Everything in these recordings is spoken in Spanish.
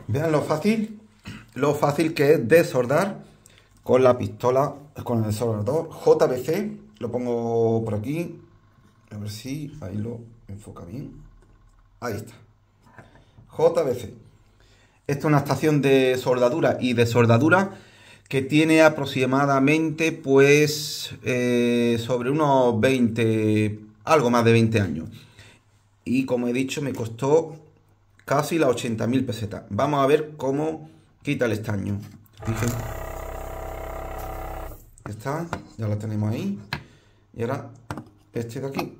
Vean lo fácil que es desoldar con la pistola, con el desoldador JBC. Lo pongo por aquí, a ver si ahí lo enfoca bien. Ahí está. JBC. Esta es una estación de soldadura y desoldadura que tiene aproximadamente, pues, sobre unos 20, algo más de 20 años. Y como he dicho, me costó casi las 80.000 pesetas. Vamos a ver cómo quita el estaño. Fíjense. Está, ya lo tenemos ahí. Y ahora este de aquí.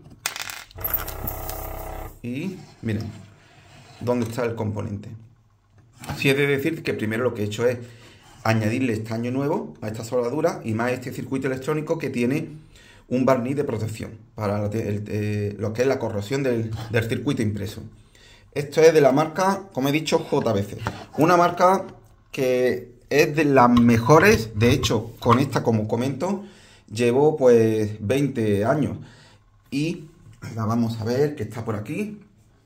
Y miren, ¿dónde está el componente? Sí, he de decir que primero lo que he hecho es añadirle estaño nuevo a esta soldadura y más este circuito electrónico que tiene un barniz de protección para lo que es la corrosión del circuito impreso. Esto es de la marca, como he dicho, JBC. Una marca que es de las mejores. De hecho, con esta, como comento, llevo pues 20 años. Y la vamos a ver, que está por aquí.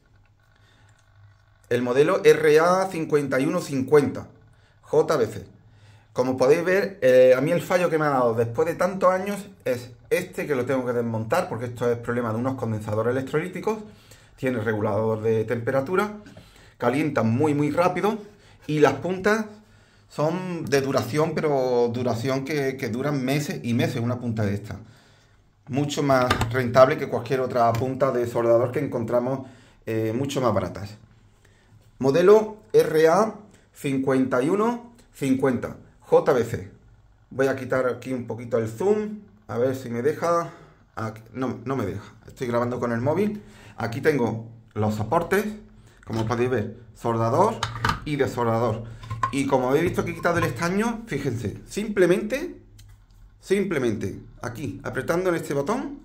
El modelo RA5150 JBC. Como podéis ver, a mí el fallo que me ha dado después de tantos años es este, que lo tengo que desmontar porque esto es problema de unos condensadores electrolíticos. Tiene regulador de temperatura, calientan muy rápido y las puntas son de duración, pero duración que duran meses y meses, una punta de esta. Mucho más rentable que cualquier otra punta de soldador que encontramos mucho más baratas. Modelo RA5150 JBC. Voy a quitar aquí un poquito el zoom, a ver si me deja. Aquí, no me deja, estoy grabando con el móvil. Aquí tengo los soportes, como podéis ver, soldador y desoldador. Y como habéis visto que he quitado el estaño, fíjense, simplemente, aquí, apretando en este botón,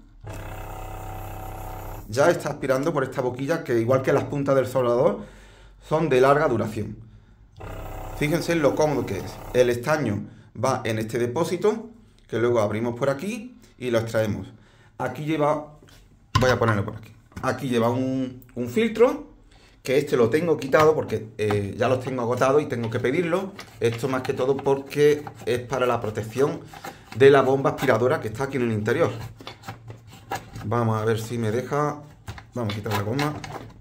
ya está aspirando por esta boquilla que, igual que las puntas del soldador, son de larga duración. Fíjense lo cómodo que es. El estaño va en este depósito, que luego abrimos por aquí y lo extraemos. Aquí lleva, voy a ponerlo por aquí. Aquí lleva un filtro, que este lo tengo quitado porque ya los tengo agotados y tengo que pedirlo. Esto más que todo porque es para la protección de la bomba aspiradora que está aquí en el interior. Vamos a ver si me deja. Vamos a quitar la goma.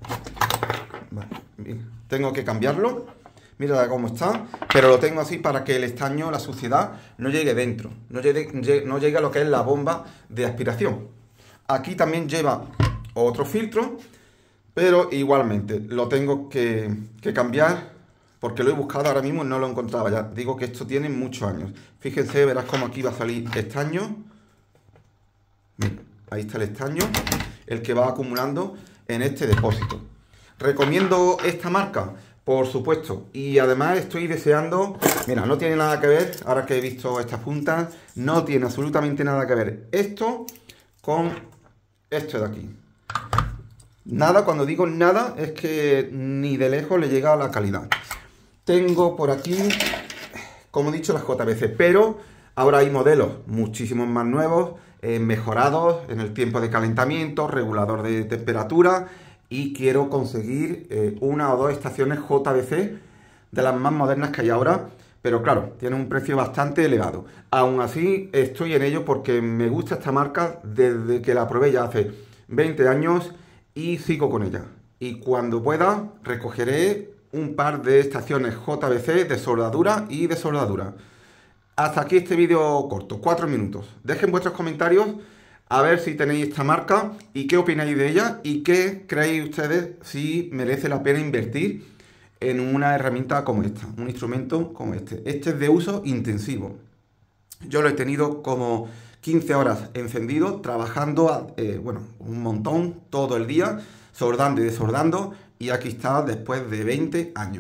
Vale, bien. Tengo que cambiarlo. Mira cómo está, pero lo tengo así para que el estaño, la suciedad, no llegue dentro, no llegue a lo que es la bomba de aspiración. Aquí también lleva otro filtro, pero igualmente lo tengo que cambiar porque lo he buscado ahora mismo y no lo encontraba. Ya digo que esto tiene muchos años. Fíjense, verás cómo aquí va a salir estaño. Mira, ahí está el estaño, el que va acumulando en este depósito. Recomiendo esta marca, por supuesto, y además estoy deseando, mira, no tiene nada que ver, ahora que he visto estas puntas, no tiene absolutamente nada que ver esto con esto de aquí. Nada, cuando digo nada, es que ni de lejos le llega a la calidad. Tengo por aquí, como he dicho, las JBC, pero ahora hay modelos muchísimos más nuevos, mejorados en el tiempo de calentamiento, regulador de temperatura. Y quiero conseguir una o dos estaciones JBC de las más modernas que hay ahora. Pero claro, tiene un precio bastante elevado. Aún así, estoy en ello porque me gusta esta marca desde que la probé ya hace 20 años y sigo con ella. Y cuando pueda, recogeré un par de estaciones JBC de soldadura y desoldadura. Hasta aquí este vídeo corto, 4 minutos. Dejen vuestros comentarios a ver si tenéis esta marca y qué opináis de ella y qué creéis ustedes si merece la pena invertir en una herramienta como esta, un instrumento como este. Este es de uso intensivo. Yo lo he tenido como 15 horas encendido, trabajando, bueno, un montón todo el día, soldando y desoldando, y aquí está después de 20 años.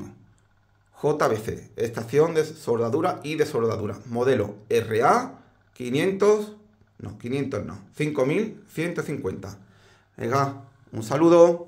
JBC, estación de soldadura y desoldadura, modelo RA500. No, 500 no, 5150. Venga, un saludo.